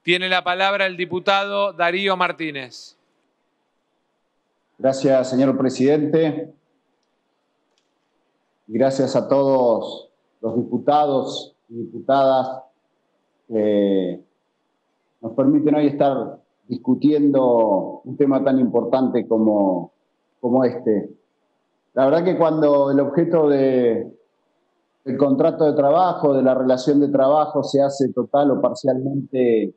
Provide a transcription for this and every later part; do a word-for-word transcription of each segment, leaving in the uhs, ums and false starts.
Tiene la palabra el diputado Darío Martínez. Gracias, señor presidente. Gracias a todos los diputados y diputadas que nos permiten hoy estar discutiendo un tema tan importante como, como este. La verdad que cuando el objeto de, del contrato de trabajo, de la relación de trabajo, se hace total o parcialmente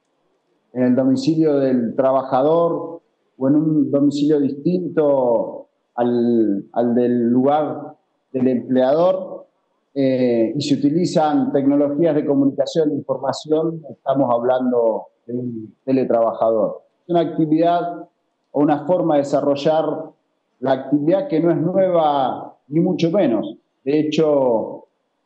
en el domicilio del trabajador o en un domicilio distinto al, al del lugar del empleador, eh, y se utilizan tecnologías de comunicación e información, estamos hablando de un teletrabajador. Es una actividad o una forma de desarrollar la actividad que no es nueva ni mucho menos. De hecho,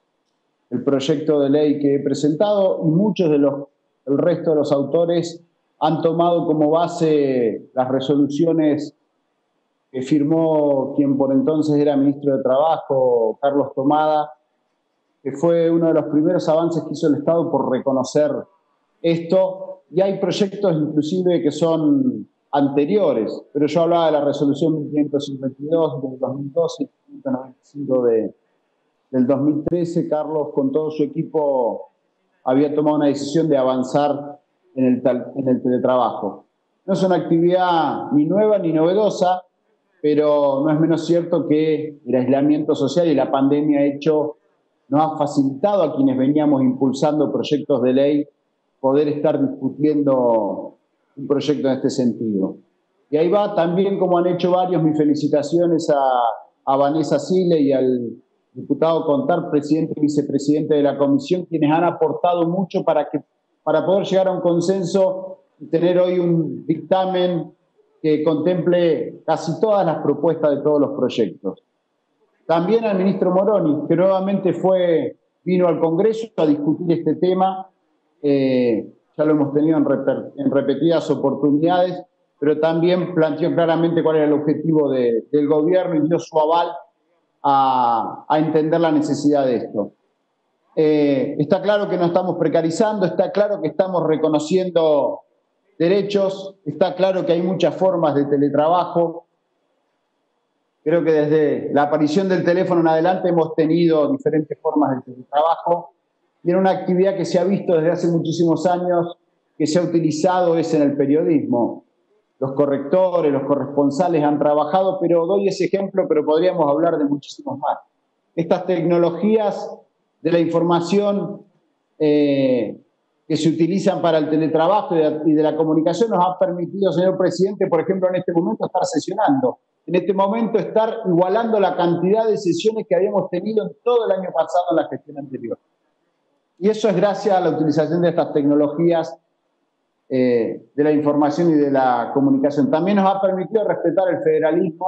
el proyecto de ley que he presentado y muchos de los, el resto de los autores han tomado como base las resoluciones que firmó quien por entonces era ministro de Trabajo, Carlos Tomada, que fue uno de los primeros avances que hizo el Estado por reconocer esto. Y hay proyectos inclusive que son anteriores, pero yo hablaba de la resolución mil quinientos cincuenta y dos del dos mil doce y quinientos noventa y cinco de, del dos mil trece. Carlos, con todo su equipo, había tomado una decisión de avanzar en el, en el teletrabajo. No es una actividad ni nueva ni novedosa, pero no es menos cierto que el aislamiento social y la pandemia ha hecho, nos ha facilitado a quienes veníamos impulsando proyectos de ley poder estar discutiendo un proyecto en este sentido. Y ahí va también, como han hecho varios, mis felicitaciones a, a Vanessa Sile y al diputado Contar, presidente y vicepresidente de la comisión, quienes han aportado mucho para, que, para poder llegar a un consenso y tener hoy un dictamen que contemple casi todas las propuestas de todos los proyectos. También al ministro Moroni, que nuevamente fue, vino al Congreso a discutir este tema. Eh, ya lo hemos tenido en, reper, en repetidas oportunidades, pero también planteó claramente cuál era el objetivo de, del gobierno y dio su aval a, a entender la necesidad de esto. Eh, está claro que no estamos precarizando, está claro que estamos reconociendo derechos, está claro que hay muchas formas de teletrabajo. Creo que desde la aparición del teléfono en adelante hemos tenido diferentes formas de teletrabajo. Y en una actividad que se ha visto desde hace muchísimos años, que se ha utilizado es en el periodismo. Los correctores, los corresponsales han trabajado, pero doy ese ejemplo, pero podríamos hablar de muchísimos más. Estas tecnologías de la información eh, que se utilizan para el teletrabajo y de, y de la comunicación nos ha permitido, señor presidente, por ejemplo, en este momento estar sesionando. En este momento estar igualando la cantidad de sesiones que habíamos tenido en todo el año pasado en la gestión anterior. Y eso es gracias a la utilización de estas tecnologías eh, de la información y de la comunicación. También nos ha permitido respetar el federalismo.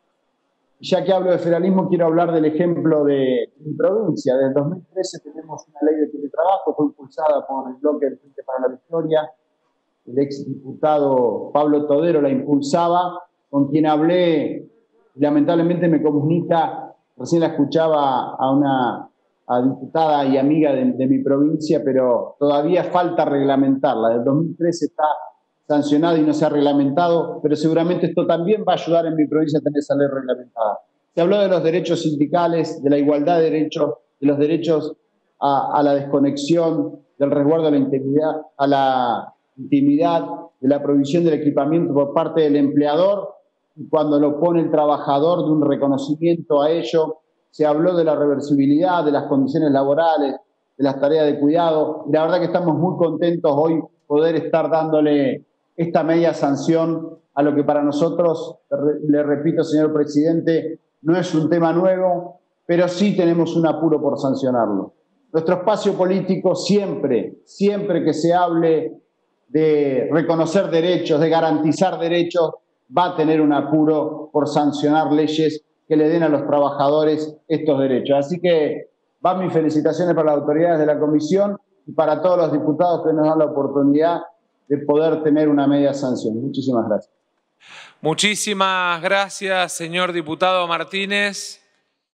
Ya que hablo de federalismo, quiero hablar del ejemplo de mi provincia. Desde el dos mil trece tenemos una ley de teletrabajo, fue impulsada por el bloque del Frente para la Victoria. El exdiputado Pablo Todero la impulsaba, con quien hablé, lamentablemente me comunica, recién la escuchaba a una a diputada y amiga de, de mi provincia, pero todavía falta reglamentarla. Desde el dos mil trece está sancionado y no se ha reglamentado, pero seguramente esto también va a ayudar en mi provincia a tener esa ley reglamentada. Se habló de los derechos sindicales, de la igualdad de derechos, de los derechos a, a la desconexión, del resguardo de la intimidad, a la intimidad, de la provisión del equipamiento por parte del empleador, y cuando lo pone el trabajador, de un reconocimiento a ello. Se habló de la reversibilidad, de las condiciones laborales, de las tareas de cuidado, y la verdad que estamos muy contentos hoy poder estar dándole esta media sanción a lo que para nosotros, le repito, señor presidente, no es un tema nuevo, pero sí tenemos un apuro por sancionarlo. Nuestro espacio político siempre, siempre que se hable de reconocer derechos, de garantizar derechos, va a tener un apuro por sancionar leyes que le den a los trabajadores estos derechos. Así que van mis felicitaciones para las autoridades de la comisión y para todos los diputados que nos dan la oportunidad de poder tener una media sanción. Muchísimas gracias. Muchísimas gracias, señor diputado Martínez.